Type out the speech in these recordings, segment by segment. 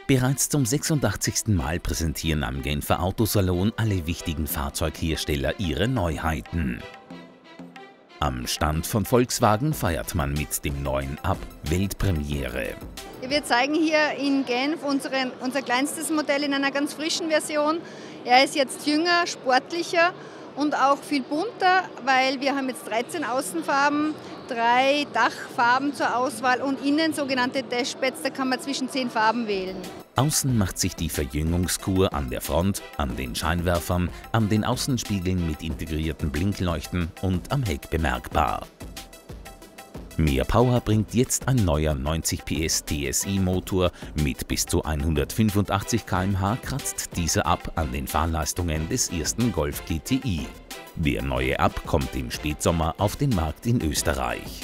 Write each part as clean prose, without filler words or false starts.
Bereits zum 86. Mal präsentieren am Genfer Autosalon alle wichtigen Fahrzeughersteller ihre Neuheiten. Am Stand von Volkswagen feiert man mit dem neuen Up Weltpremiere. Wir zeigen hier in Genf unser kleinstes Modell in einer ganz frischen Version. Er ist jetzt jünger, sportlicher und auch viel bunter, weil wir haben jetzt 13 Außenfarben, 3 Dachfarben zur Auswahl und innen sogenannte Dashpads, da kann man zwischen 10 Farben wählen. Außen macht sich die Verjüngungskur an der Front, an den Scheinwerfern, an den Außenspiegeln mit integrierten Blinkleuchten und am Heck bemerkbar. Mehr Power bringt jetzt ein neuer 90 PS TSI-Motor mit bis zu 185 km/h kratzt dieser ab an den Fahrleistungen des ersten Golf GTI. Der neue Up kommt im Spätsommer auf den Markt in Österreich.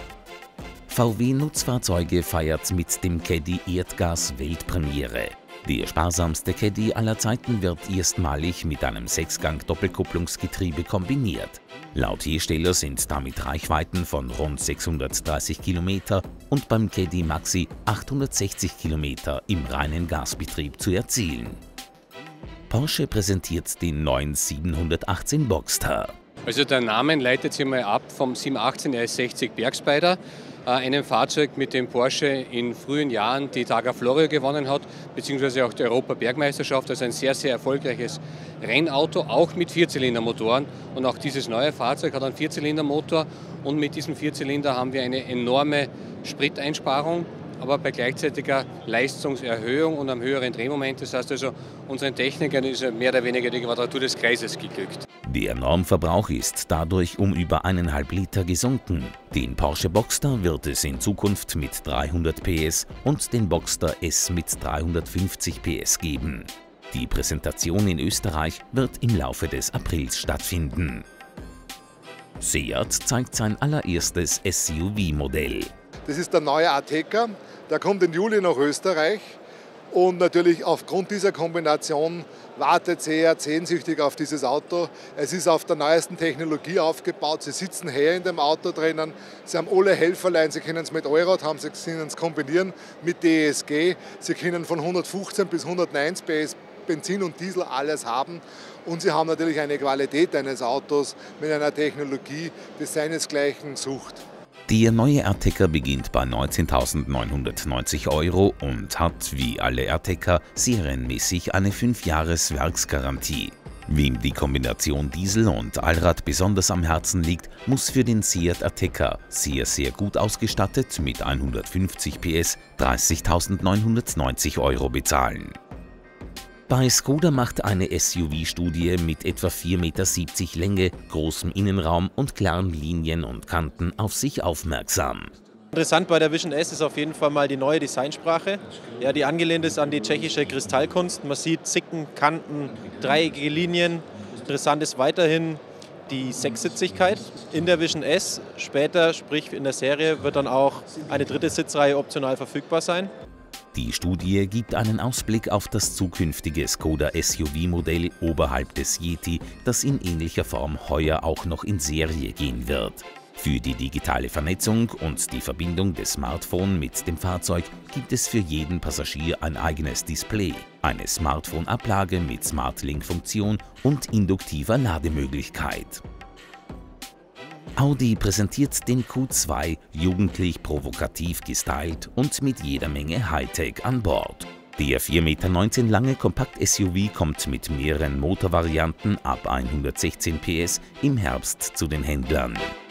VW Nutzfahrzeuge feiert mit dem Caddy Erdgas Weltpremiere. Der sparsamste Caddy aller Zeiten wird erstmalig mit einem 6-Gang-Doppelkupplungsgetriebe kombiniert. Laut Hersteller sind damit Reichweiten von rund 630 km und beim Caddy Maxi 860 km im reinen Gasbetrieb zu erzielen. Porsche präsentiert den neuen 718 Boxster. Also der Name leitet sich mal ab vom 718 RS60 Bergspider, einem Fahrzeug, mit dem Porsche in frühen Jahren die Targa Florio gewonnen hat, beziehungsweise auch die Europa-Bergmeisterschaft. Also ein sehr, sehr erfolgreiches Rennauto, auch mit Vierzylindermotoren. Und auch dieses neue Fahrzeug hat einen Vierzylindermotor und mit diesem Vierzylinder haben wir eine enorme Spriteinsparung, aber bei gleichzeitiger Leistungserhöhung und einem höheren Drehmoment. Das heißt also, unseren Technikern ist mehr oder weniger die Quadratur des Kreises geglückt. Der Normverbrauch ist dadurch um über 1,5 Liter gesunken. Den Porsche Boxster wird es in Zukunft mit 300 PS und den Boxster S mit 350 PS geben. Die Präsentation in Österreich wird im Laufe des Aprils stattfinden. Seat zeigt sein allererstes SUV-Modell. Das ist der neue Ateca, der kommt im Juli nach Österreich und natürlich aufgrund dieser Kombination wartet Seat sehnsüchtig auf dieses Auto. Es ist auf der neuesten Technologie aufgebaut, Sie sitzen her in dem Auto drinnen, Sie haben alle Helferlein, Sie können es mit Allrad haben, Sie können es kombinieren mit DSG, Sie können von 115 bis 109 PS Benzin und Diesel alles haben und Sie haben natürlich eine Qualität eines Autos mit einer Technologie, die seinesgleichen sucht. Der neue Ateca beginnt bei 19.990 € und hat, wie alle Ateca, serienmäßig eine 5-Jahres-Werksgarantie. Wem die Kombination Diesel und Allrad besonders am Herzen liegt, muss für den Seat Ateca, sehr gut ausgestattet mit 150 PS, 30.990 € bezahlen. Bei Skoda macht eine SUV-Studie mit etwa 4,70 Meter Länge, großem Innenraum und klaren Linien und Kanten auf sich aufmerksam. Interessant bei der Vision S ist auf jeden Fall mal die neue Designsprache, ja, die angelehnt ist an die tschechische Kristallkunst. Man sieht Zicken, Kanten, dreieckige Linien. Interessant ist weiterhin die Sechssitzigkeit in der Vision S. Später, sprich in der Serie, wird dann auch eine dritte Sitzreihe optional verfügbar sein. Die Studie gibt einen Ausblick auf das zukünftige Skoda SUV-Modell oberhalb des Yeti, das in ähnlicher Form heuer auch noch in Serie gehen wird. Für die digitale Vernetzung und die Verbindung des Smartphone mit dem Fahrzeug gibt es für jeden Passagier ein eigenes Display, eine Smartphone-Ablage mit SmartLink-Funktion und induktiver Lademöglichkeit. Audi präsentiert den Q2 jugendlich provokativ gestylt und mit jeder Menge Hightech an Bord. Der 4,19 Meter lange Kompakt-SUV kommt mit mehreren Motorvarianten ab 116 PS im Herbst zu den Händlern.